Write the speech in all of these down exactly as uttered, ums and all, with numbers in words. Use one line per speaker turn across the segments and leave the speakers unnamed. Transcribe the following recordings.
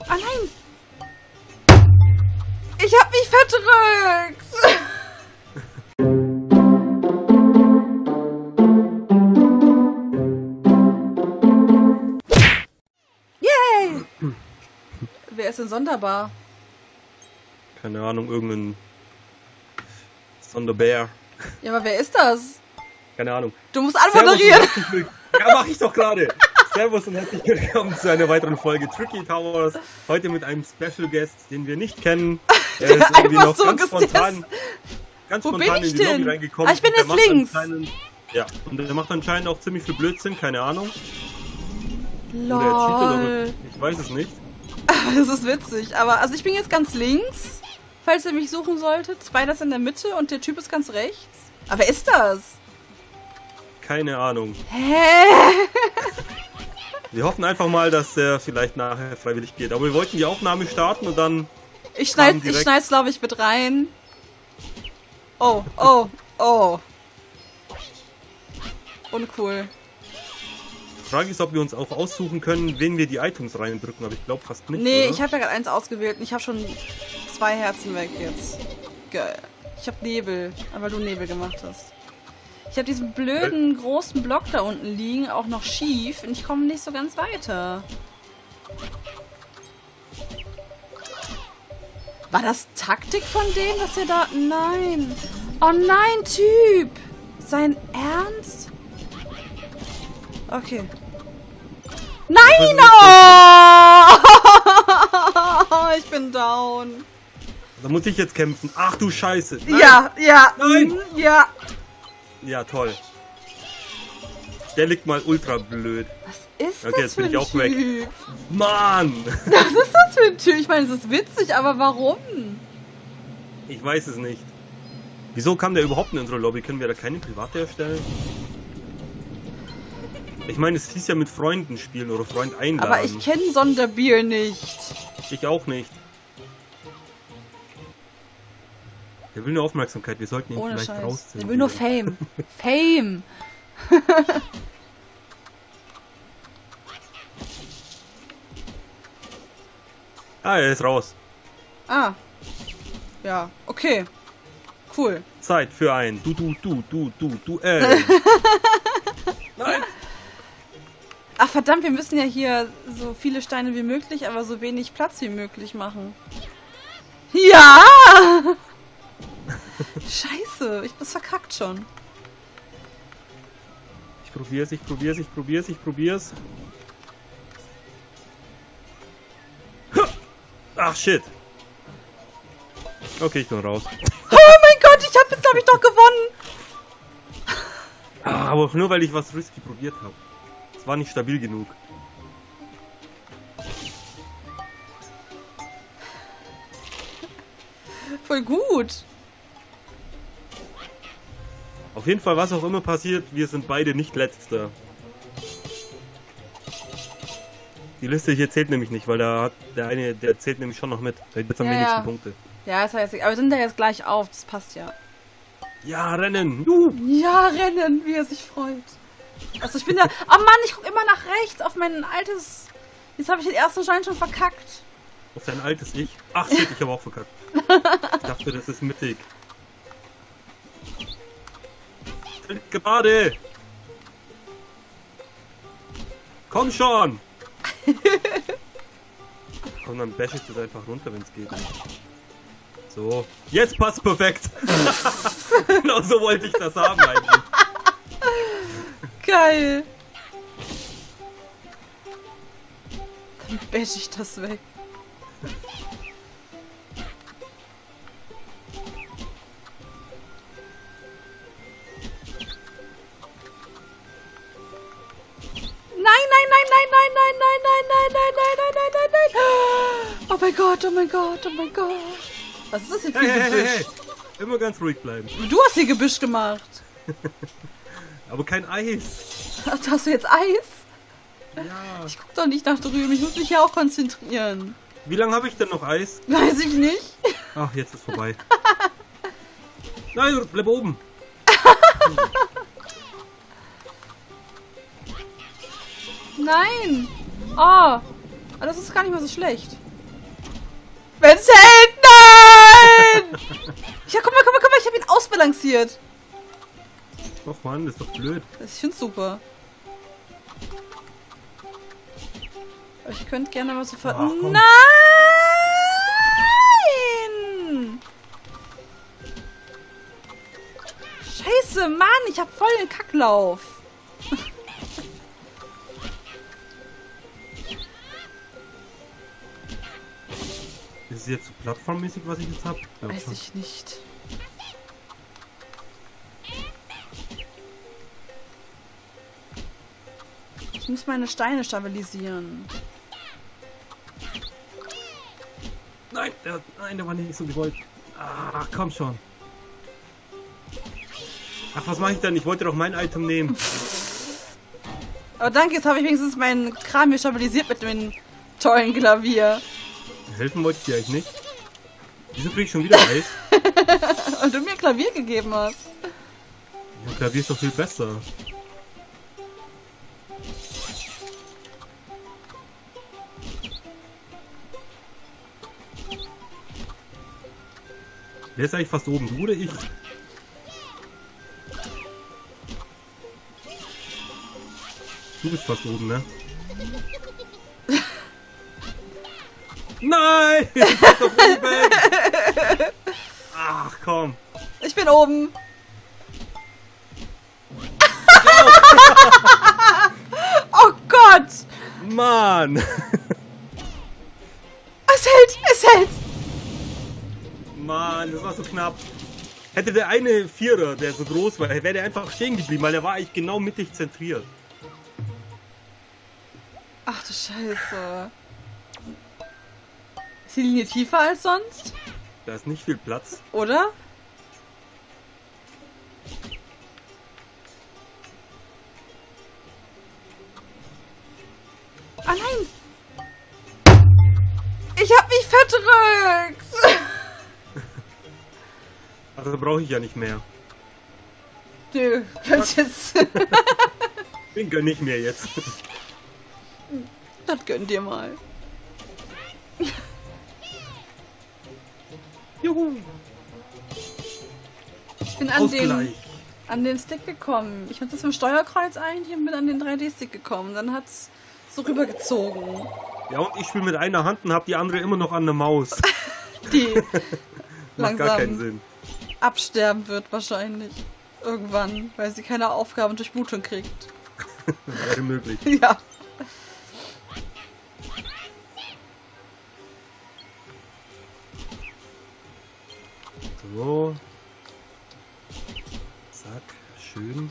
Ah nein! Ich hab mich verdrückt! Yay! Wer ist denn sonderbar?
Keine Ahnung, irgendein Sonderbär.
Ja, aber wer ist das?
Keine Ahnung.
Du musst anmoderieren.
Ja, mach ich doch gerade. Servus und herzlich willkommen zu einer weiteren Folge Tricky Towers. Heute mit einem Special Guest, den wir nicht kennen. Er ist irgendwie noch
so
ganz spontan, ganz
Wo
spontan
bin ich
in die
denn?
Lobby reingekommen.
Ah, ich bin
Der
jetzt
macht
links.
anscheinend- Ja, und der macht anscheinend auch ziemlich viel Blödsinn, keine Ahnung.
Lol.
Oder er cheatet, oder ich weiß es nicht.
Das ist witzig, aber also ich bin jetzt ganz links, falls ihr mich suchen solltet. Spider ist in der Mitte und der Typ ist ganz rechts. Aber wer ist das?
Keine Ahnung.
Hä?
Wir hoffen einfach mal, dass der vielleicht nachher freiwillig geht. Aber wir wollten die Aufnahme starten und dann...
Ich schneid's,
Kam direkt-
ich schneid's glaube ich mit rein. Oh, oh, oh. Uncool.
Die Frage ist, ob wir uns auch aussuchen können, wen wir die Items reindrücken, aber ich glaube fast nicht.
Nee,
oder?
ich habe ja gerade eins ausgewählt und ich habe schon zwei Herzen weg jetzt. Geil. Ich habe Nebel, aber du Nebel gemacht hast. Ich habe diesen blöden großen Block da unten liegen, auch noch schief und ich komme nicht so ganz weiter. War das Taktik von denen, dass er da... Nein. Oh nein, Typ. Sein Ernst? Okay. Nein! Oh! Ich bin down.
Da muss ich jetzt kämpfen. Ach du Scheiße. Nein.
Ja, ja.
Nein.
mm, Ja.
Ja, toll. Der liegt mal ultra blöd.
Was ist
Okay,
das
jetzt
für
bin
ein
ich auch weg.
Typ?
Mann!
Was ist das für ein Typ? Ich meine, es ist witzig, aber warum?
Ich weiß es nicht. Wieso kam der überhaupt in unsere Lobby? Können wir da keine private erstellen? Ich meine, es hieß ja mit Freunden spielen oder Freund einladen.
Aber ich kenne Sonderbier nicht.
Ich auch nicht. Der will nur Aufmerksamkeit. Wir sollten ihn
Ohne
vielleicht
Scheiß.
rausziehen.
Der will nur Fame. Fame.
Ah, er ist raus.
Ah. Ja, okay. Cool.
Zeit für ein Du, Du, Du, Du, Du, Duell. Nein!
Ach verdammt, wir müssen ja hier so viele Steine wie möglich, aber so wenig Platz wie möglich machen. Ja! Scheiße, ich bin's verkackt schon.
Ich probier's, ich probier's, ich probier's, ich probier's. Ach shit. Okay, ich bin raus.
Oh mein Gott, ich hab jetzt glaube ich doch gewonnen.
Ah, aber nur weil ich was risky probiert habe. Es war nicht stabil genug.
Voll gut.
Auf jeden Fall, was auch immer passiert, wir sind beide nicht Letzter. Die Liste hier zählt nämlich nicht, weil da hat der eine, der zählt nämlich schon noch mit. Der hat jetzt am
Ja,
wenigsten
ja.
Punkte.
Ja, ist ja jetzt, aber wir sind da jetzt gleich auf, das passt ja.
Ja, rennen! Juhu.
Ja, rennen, wie er sich freut. Also ich bin da... Oh Mann, ich guck immer nach rechts auf mein altes... Jetzt habe ich den ersten Schein schon verkackt.
Auf dein altes Ich. Ach shit, ich habe auch verkackt. Ich dachte, das ist mittig. Gerade! Komm schon! Komm, dann bash ich das einfach runter, wenn es geht. So. Jetzt passt perfekt! Genau so wollte ich das haben eigentlich.
Geil. Dann bash ich das weg. Nein, nein, nein, nein, nein, nein, nein, nein, nein, nein, nein, nein, nein, nein, nein. Oh mein Gott, oh mein Gott, oh mein Gott. Was ist das hier für
Hey,
ein
hey,
Gebüsch?
hey, hey. Immer ganz ruhig bleiben.
Du hast hier Gebüsch gemacht.
Aber kein Eis.
Ach, hast du jetzt Eis?
Ja.
Ich guck doch nicht nach drüben, ich muss mich hier auch konzentrieren.
Wie lange habe ich denn noch Eis?
Weiß ich nicht.
Ach, jetzt ist vorbei. Nein, bleib oben.
Nein. Oh, das ist gar nicht mal so schlecht. Wenn's hält, nein! Ja, guck mal, guck mal, guck mal, ich habe ihn ausbalanciert.
Och Mann, das ist doch blöd.
Ich find's super. Aber ich könnte gerne mal sofort...
Ach, komm.
Nein! Scheiße, Mann, ich hab voll den Kacklauf.
Ist es jetzt so plattformmäßig, was ich jetzt hab? Ja,
Weiß
schon.
ich nicht. Ich muss meine Steine stabilisieren.
Nein, der, nein, der war nicht so gewollt. Ach, komm schon. Ach, was mache ich denn? Ich wollte doch mein Item nehmen.
Aber danke, jetzt habe ich wenigstens meinen Kram hier stabilisiert mit dem tollen Klavier.
Helfen wollte ich dir eigentlich nicht. Wieso krieg ich schon wieder Eis?
Und du mir Klavier gegeben hast.
Ja, Klavier ist doch viel besser. Wer ist eigentlich fast oben? Du oder ich? Du bist fast oben, ne? Nein! Ich bin doch oben! Ach komm!
Ich bin oben. Oh Gott!
Mann!
Es hält! Es hält!
Mann, das war so knapp. Hätte der eine Vierer, der so groß war, wäre der einfach stehen geblieben, weil der war eigentlich genau mittig zentriert.
Ach du Scheiße. Ist die Linie tiefer als sonst?
Da ist nicht viel Platz.
Oder? Ah nein! Ich hab mich verdrückt!
Also brauche ich ja nicht mehr.
Nö, kannst jetzt...
Den gönn ich mir jetzt.
Das gönn dir mal.
Juhu!
Ich bin an
Ausgleich.
den, an den Stick gekommen. Ich hatte das mit dem Steuerkreuz eigentlich und bin an den drei D Stick gekommen. Dann hat's so rübergezogen.
Ja, und ich spiele mit einer Hand und habe die andere immer noch an der Maus.
Die
Macht gar keinen
langsam
Sinn.
absterben wird wahrscheinlich. Irgendwann, weil sie keine Aufgaben und Durchblutung kriegt.
Wäre möglich.
Ja.
So. Zack, schön.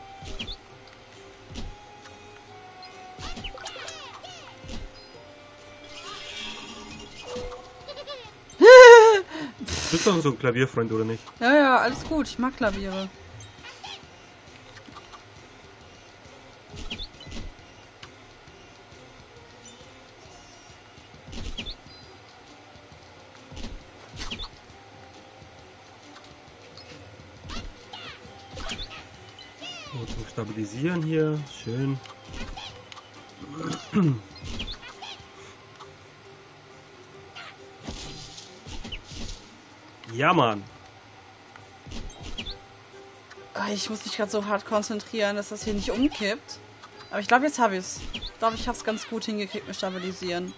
Du bist doch so ein Klavierfreund, oder nicht?
Ja, ja, alles gut. Ich mag Klaviere.
So, zum Stabilisieren hier. Schön. Ja, Mann.
Ich muss mich gerade so hart konzentrieren, dass das hier nicht umkippt. Aber ich glaube, jetzt habe ich es. Ich glaube, ich habe es ganz gut hingekriegt mit Stabilisieren.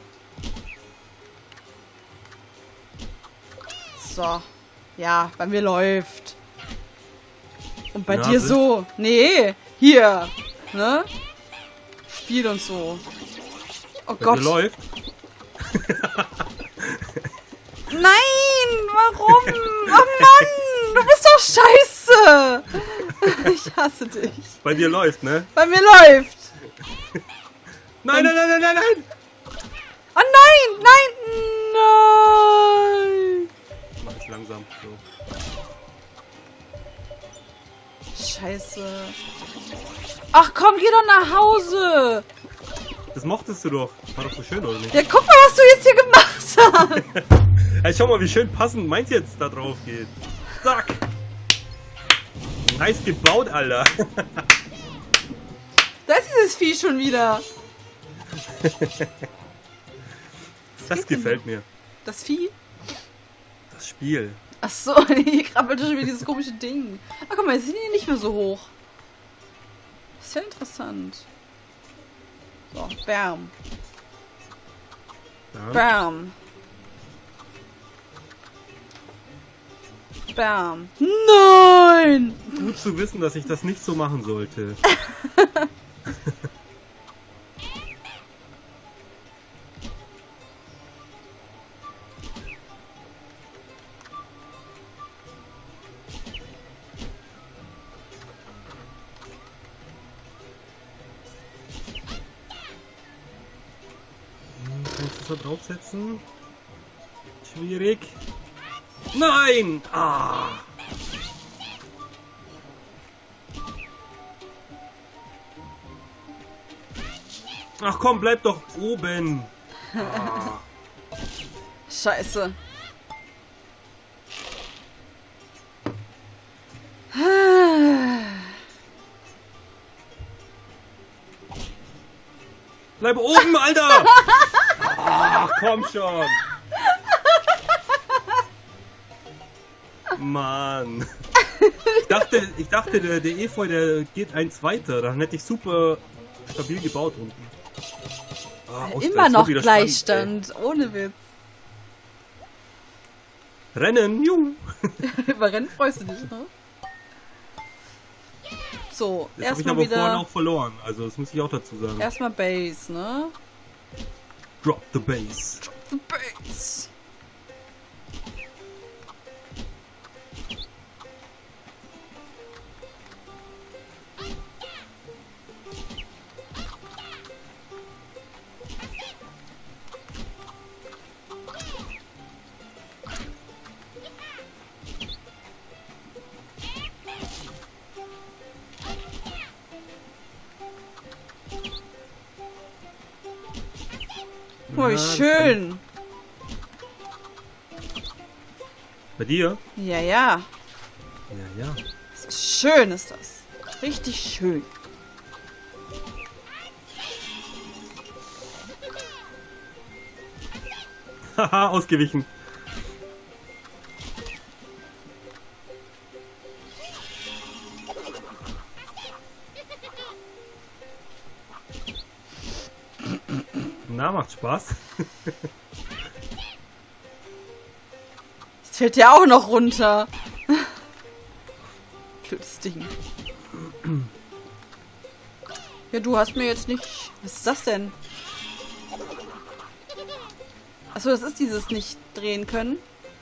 So. Ja, bei mir läuft. Und bei
Na,
dir
bitte?
so. Nee, hier. Ne? Spiel und so. Oh
Bei
Gott.
dir läuft.
Nein, warum? Oh Mann, du bist doch scheiße. Ich hasse dich.
Bei dir läuft, ne?
Bei mir läuft.
Nein, nein, nein, nein, nein, nein!
Oh nein, nein, nein.
Mach es langsam. So.
Scheiße. Ach komm, geh doch nach Hause.
Das mochtest du doch. War doch so schön, oder nicht?
Ja, guck mal, was du jetzt hier gemacht hast.
Hey, schau mal, wie schön passend meins jetzt da drauf geht. Zack! Nice gebaut, Alter.
Da ist dieses Vieh schon wieder.
Das gefällt mir.
Das Vieh?
Das Spiel.
Ach so, hier krabbelte schon wieder dieses komische Ding. Ach, guck mal, jetzt sind die nicht mehr so hoch. Das ist ja interessant. So, bam.
Ja.
Bam. Bam. Nein!
Gut zu wissen, dass ich das nicht so machen sollte. Kannst du das da draufsetzen? Schwierig. Nein! Ah! Ach komm, bleib doch oben. Ah.
Scheiße.
Bleib oben, Alter! Ach, komm schon. Mann. Ich dachte, ich dachte der, der Efeu, der geht eins weiter. Dann hätte ich super stabil gebaut unten. Ah, Ausgleich,
Immer noch
wieder
Gleichstand,
spannend,
ohne Witz.
ey. Rennen, juhu.
Über Rennen freust du dich, ne? So,
Das habe ich
erstmal
aber vorhin
wieder.
auch verloren. Also, das muss ich auch dazu sagen.
Erstmal Base, ne?
Drop the bass.
The Base. Oh, wie
Ja,
schön.
Bei dir?
Ja, ja.
Ja, ja.
Das ist schön, ist das. Richtig schön.
Haha, ausgewichen. Na, macht Spaß.
Das fällt ja auch noch runter. Blödes Ding. Ja, du hast mir jetzt nicht... Was ist das denn? Achso, das ist dieses nicht drehen können.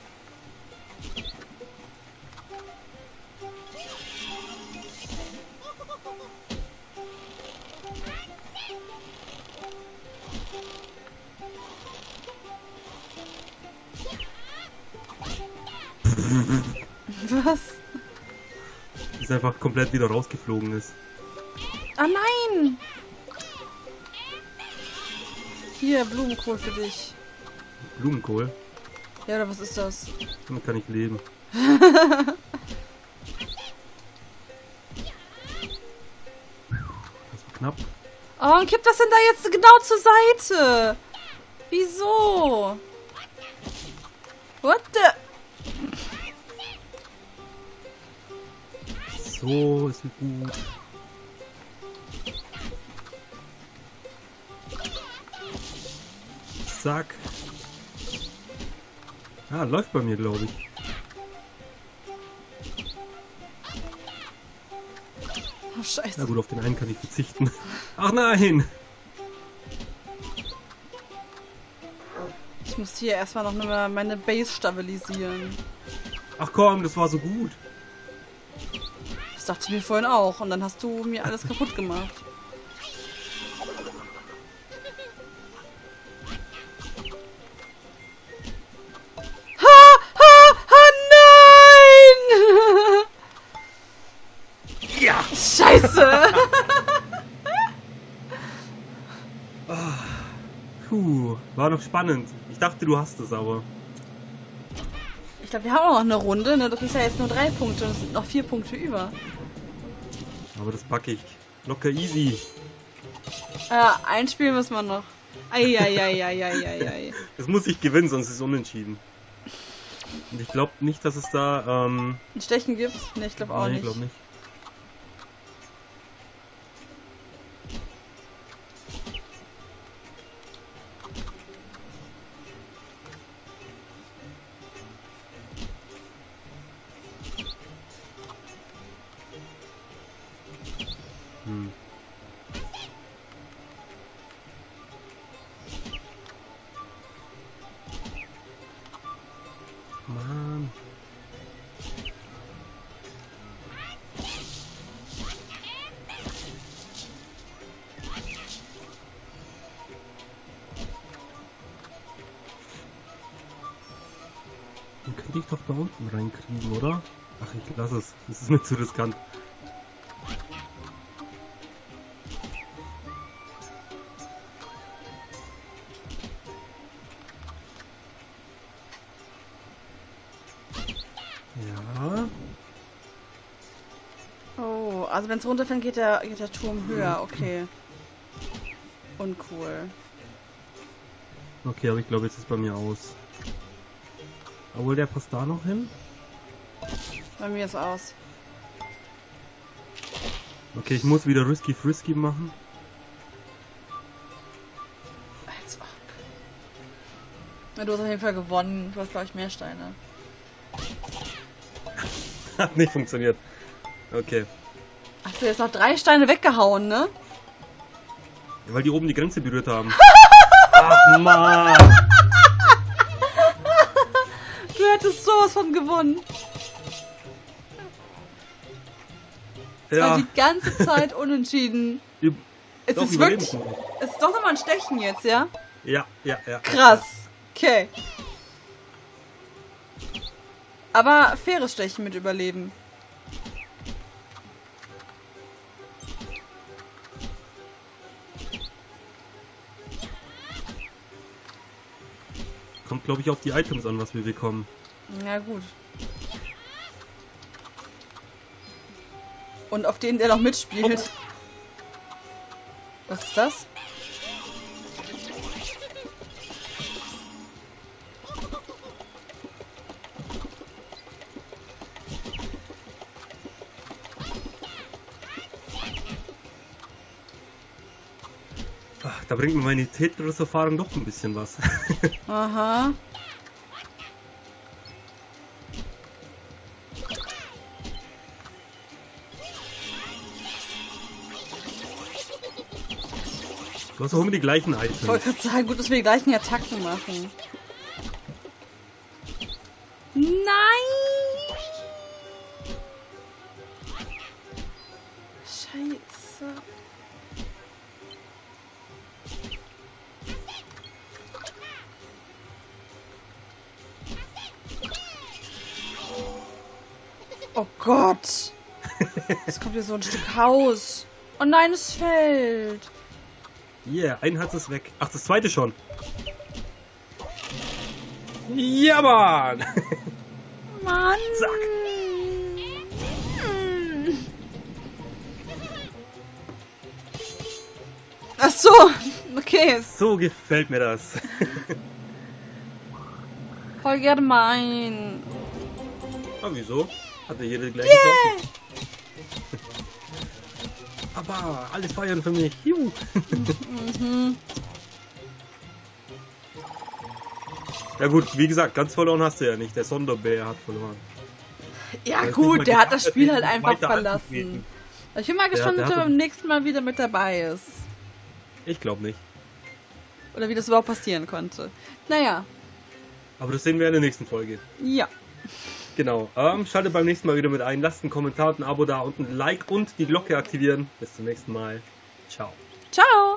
Was?
Ist einfach komplett wieder rausgeflogen ist.
Ah nein! Hier, Blumenkohl für dich.
Blumenkohl.
Ja, oder was ist das?
Damit kann ich leben. Das war knapp.
Oh, und kippt das denn da jetzt genau zur Seite? Wieso? What the...
So, ist gut. Zack. Ah, läuft bei mir, glaube ich.
Oh, scheiße.
Na gut, auf den einen kann ich verzichten. Ach nein!
Ich muss hier erstmal noch mal meine Base stabilisieren.
Ach komm, das war so gut.
Das dachte ich mir vorhin auch. Und dann hast du mir alles kaputt gemacht. Ha! Ha! Ha! Nein!
Ja!
Scheiße!
Puh, war noch spannend. Ich dachte, du hast es, aber...
Ich glaube, wir haben auch noch eine Runde. Ne? Du kriegst ja jetzt nur drei Punkte und es sind noch vier Punkte über.
Aber das packe ich. Locker easy.
Äh, ein Spiel müssen wir noch. Eieieiei.
Es muss ich gewinnen, sonst ist es unentschieden. Und ich glaube nicht, dass es da... Ähm,
ein Stechen gibt? Ne, ich glaube auch
nee,
nicht.
Ich glaube nicht. Hm. Mann. Den könnte ich doch da unten reinkriegen, oder? Ach, ich lasse es. Das ist mir zu riskant. Ja.
Oh, also wenn es runterfällt, geht der, geht der Turm höher. Okay. Uncool.
Okay, aber ich glaube, jetzt ist bei mir aus. Obwohl, der passt da noch hin.
Bei mir ist aus.
Okay, ich muss wieder Risky Frisky machen.
Als ob. Na, du hast auf jeden Fall gewonnen. Du hast, glaube ich, mehr Steine.
Hat nicht funktioniert. Okay.
Hast du jetzt noch drei Steine weggehauen, ne?
Ja, weil die oben die Grenze berührt haben. Ach, Mann!
Du hättest sowas von gewonnen. Es
Ja.
war die ganze Zeit unentschieden.
Die,
Es
doch,
ist wirklich...
überleben noch.
Es ist doch nochmal ein Stechen jetzt, ja?
Ja, ja, ja.
Krass. Okay. Aber faires Stechen mit Überleben.
Kommt, glaube ich, auf die Items an, was wir bekommen.
Na gut. Und auf den, der noch mitspielt. Was ist das?
Ach, da bringt mir meine Tetris-Erfahrung doch ein bisschen was.
Aha.
Du hast auch immer die gleichen
Ich wollte
Items.
gerade sagen, gut, dass wir die gleichen Attacken machen. Nein! Scheiße. Oh Gott! Es kommt hier so ein Stück Haus. Oh nein, es fällt.
Yeah, einen hat es weg. Ach, das zweite schon. Ja, Mann!
Mann!
Zack.
Ach so, okay.
So gefällt mir das.
Voll gemein.
Ah, wieso? Hatte jeder gleich
Yeah.
Aber alles feiern für mich. Juhu.
Mhm.
Ja gut, wie gesagt, ganz verloren hast du ja nicht. Der Sonderbär hat verloren.
Ja
Der ist nicht mal
gut, der hat
gedacht,
das Spiel
dass
halt
wir
einfach
weiter
verlassen.
antreten.
Ich bin mal
Der-
gespannt,
der
ob er
hat-
beim nächsten Mal wieder mit dabei ist.
Ich glaube nicht.
Oder wie das überhaupt passieren konnte. Naja,
Aber das sehen wir in der nächsten Folge.
ja.
Genau. Ähm, schaltet beim nächsten Mal wieder mit ein. Lasst einen Kommentar und ein Abo da und ein Like und die Glocke aktivieren. Bis zum nächsten Mal. Ciao.
Ciao!